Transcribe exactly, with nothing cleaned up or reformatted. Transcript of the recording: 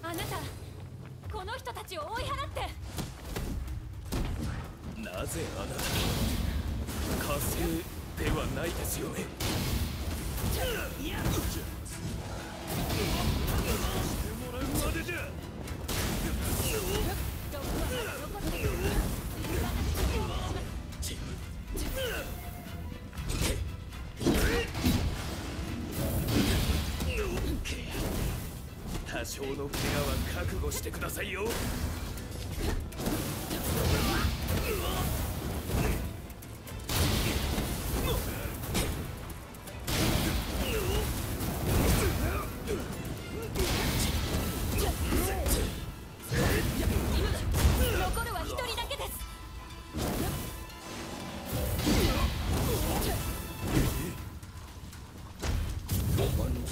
あなた、この人たちを追い払って。 なぜあなた火星ではないですよね。いやしてもらうまでじゃ。多少の怪我は覚悟してくださいよ。 残るは一人だけです。 ロマン